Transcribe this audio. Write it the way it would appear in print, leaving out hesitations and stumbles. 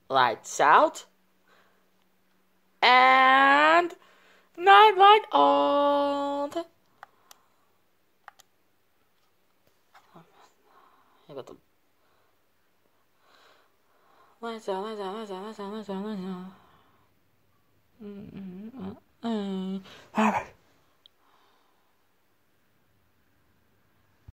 Lights out. And night light on. 이것도 lights out, lights out, lights out, lights out, lights out, lights out.